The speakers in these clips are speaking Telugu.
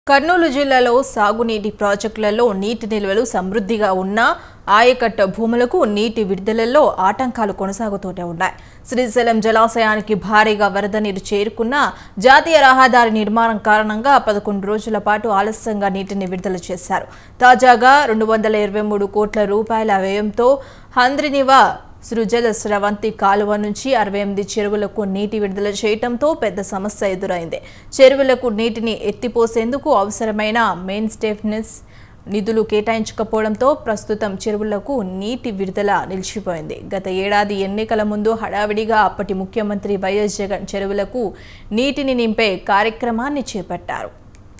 కర్నూలు జిల్లాలో సాగునీటి ప్రాజెక్టులలో నీటి నిల్వలు సమృద్ధిగా ఉన్నా ఆయకట్ట భూములకు నీటి విడుదలలో ఆటంకాలు కొనసాగుతూనే ఉన్నాయి. శ్రీశైలం జలాశయానికి భారీగా వరద నీరు చేరుకున్న జాతీయ రహదారి నిర్మాణం కారణంగా 11 రోజుల పాటు ఆలస్యంగా నీటిని విడుదల చేశారు. తాజాగా 223 కోట్ల రూపాయల వ్యయంతో హంద్రినివా సృజల స్రవంతి కాలువ నుంచి 68 చెరువులకు నీటి విడుదల చేయడంతో పెద్ద సమస్య ఎదురైంది. చెరువులకు నీటిని ఎత్తిపోసేందుకు అవసరమైన మెయిన్టెనెన్స్ నిధులు కేటాయించకపోవడంతో ప్రస్తుతం చెరువులకు నీటి విడుదల నిలిచిపోయింది. గత ఏడాది ఎన్నికల ముందు హడావిడిగా అప్పటి ముఖ్యమంత్రి వైఎస్ జగన్ చెరువులకు నీటిని నింపే కార్యక్రమాన్ని చేపట్టారు.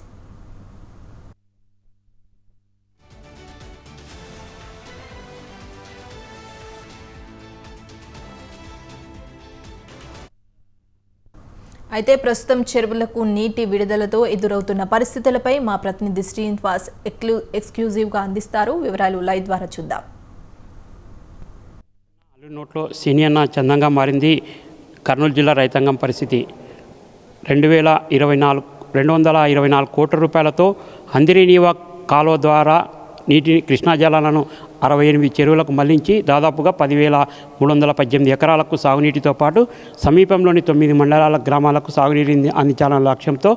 అయితే ప్రస్తుతం చెరువులకు నీటి విడుదలతో ఎదురవుతున్న పరిస్థితులపై మా ప్రతినిధి శ్రీనివాస్ ఎక్స్క్లూజివ్గా అందిస్తారు. వివరాలు లైవ్ ద్వారా చూద్దాం. నోట్లో సీనియర్ చందంగా మారింది కర్నూలు జిల్లా రైతాంగం పరిస్థితి. 224 కోట్ల రూపాయలతో హంద్రినివా కాలువ ద్వారా నీటిని కృష్ణా జలాలను 68 చెరువులకు మళ్లించి దాదాపుగా 10,318 ఎకరాలకు సాగునీటితో పాటు సమీపంలోని 9 మండలాల గ్రామాలకు సాగునీటిని అందించాలన్న లక్ష్యంతో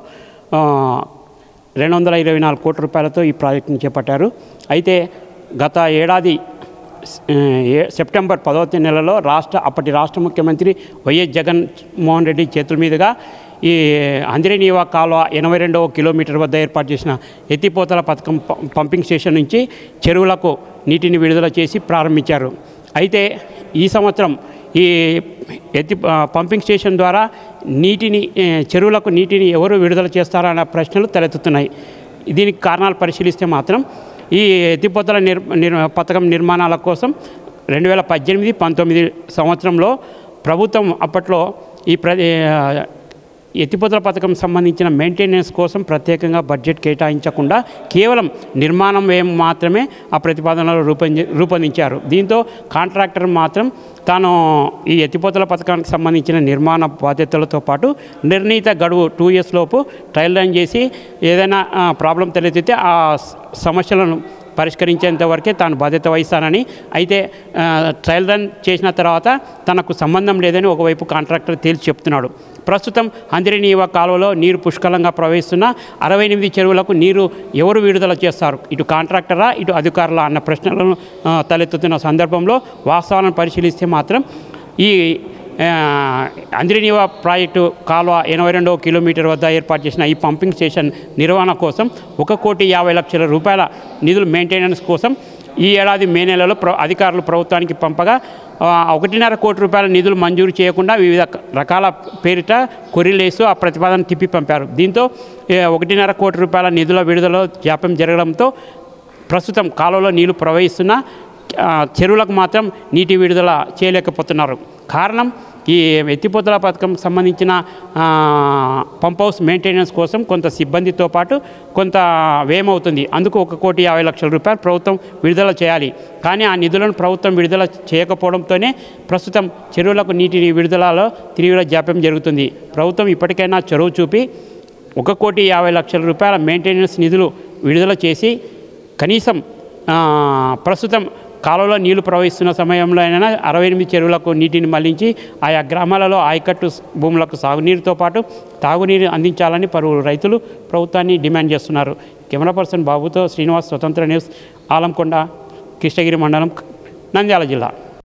224 కోట్ల రూపాయలతో ఈ ప్రాజెక్టును చేపట్టారు. అయితే గత ఏడాది సెప్టెంబర్ 10వ నెలలో అప్పటి రాష్ట్ర ముఖ్యమంత్రి వైఎస్ జగన్మోహన్ రెడ్డి చేతుల మీదుగా ఈ హంద్రినివా కాలువ 82వ కిలోమీటర్ వద్ద ఏర్పాటు చేసిన ఎత్తిపోతల పథకం పంపింగ్ స్టేషన్ నుంచి చెరువులకు నీటిని విడుదల చేసి ప్రారంభించారు. అయితే ఈ సంవత్సరం ఈ పంపింగ్ స్టేషన్ ద్వారా చెరువులకు నీటిని ఎవరు విడుదల చేస్తారన్న ప్రశ్నలు తలెత్తుతున్నాయి. దీనికి కారణాలు పరిశీలిస్తే మాత్రం ఈ ఎత్తిపోతల పథకం నిర్మాణాల కోసం 2018-19 సంవత్సరంలో ప్రభుత్వం అప్పట్లో ఎత్తిపోతల పథకం సంబంధించిన మెయింటెనెన్స్ కోసం ప్రత్యేకంగా బడ్జెట్ కేటాయించకుండా కేవలం నిర్మాణం వ్యయం మాత్రమే ఆ ప్రతిపాదనలో రూపొందించారు. దీంతో కాంట్రాక్టర్ మాత్రం తాను ఈ ఎత్తిపోతల పథకానికి సంబంధించిన నిర్మాణ బాధ్యతలతో పాటు నిర్ణీత గడువు 2 years లోపు ట్రయల్ రన్ చేసి ఏదైనా ప్రాబ్లం తలెత్తితే ఆ సమస్యలను పరిష్కరించేంత వరకే తాను బాధ్యత వహిస్తానని, అయితే ట్రయల్ రన్ చేసిన తర్వాత తనకు సంబంధం లేదని ఒకవైపు కాంట్రాక్టర్ తేల్చి చెప్తున్నాడు. ప్రస్తుతం హంద్రినివా కాలువలో నీరు పుష్కలంగా ప్రవహిస్తున్న 68 చెరువులకు నీరు ఎవరు విడుదల చేస్తారు, ఇటు కాంట్రాక్టరా ఇటు అధికారులా అన్న ప్రశ్నలను తలెత్తుతున్న సందర్భంలో వాస్తవాలను పరిశీలిస్తే మాత్రం ఈ హంద్రినివా ప్రాజెక్టు కాలువ 82వ కిలోమీటర్ వద్ద ఏర్పాటు చేసిన ఈ పంపింగ్ స్టేషన్ నిర్వహణ కోసం 1,50,00,000 రూపాయల నిధులు మెయింటెనెన్స్ కోసం ఈ ఏడాది మే నెలలో అధికారులు ప్రభుత్వానికి పంపగా 1.5 కోటి రూపాయల నిధులు మంజూరు చేయకుండా వివిధ రకాల పేరిట కొర్రీలేస్తూ ఆ ప్రతిపాదన తిప్పి పంపారు. దీంతో 1.5 కోటి రూపాయల నిధుల విడుదలలో జాప్యం జరగడంతో ప్రస్తుతం కాలువలో నీళ్లు ప్రవహిస్తున్న చెరువులకు మాత్రం నీటి విడుదల చేయలేకపోతున్నారు. కారణం ఈ ఎత్తిపోతల పథకం సంబంధించిన పంప్ హౌస్ మెయింటెనెన్స్ కోసం కొంత సిబ్బందితో పాటు కొంత వ్యయం అవుతుంది. అందుకు 1,50,00,000 రూపాయలు ప్రభుత్వం విడుదల చేయాలి. కానీ ఆ నిధులను ప్రభుత్వం విడుదల చేయకపోవడంతోనే ప్రస్తుతం చెరువులకు నీటి విడుదలలో తీవ్ర జాప్యం జరుగుతుంది. ప్రభుత్వం ఇప్పటికైనా చొరవ చూపి 1,50,00,000 రూపాయల మెయింటెనెన్స్ నిధులు విడుదల చేసి కనీసం ప్రస్తుతం కాలువలో నీళ్లు ప్రవహిస్తున్న సమయంలో అయినా 68 చెరువులకు నీటిని మళ్లించి ఆయా గ్రామాలలో ఆయకట్టు భూములకు సాగునీరుతో పాటు తాగునీరు అందించాలని పలువురు రైతులు ప్రభుత్వాన్ని డిమాండ్ చేస్తున్నారు. కెమెరా పర్సన్ బాబుతో శ్రీనివాస్, స్వతంత్ర న్యూస్, ఆలంకొండ, కృష్ణగిరి మండలం, నంద్యాల జిల్లా.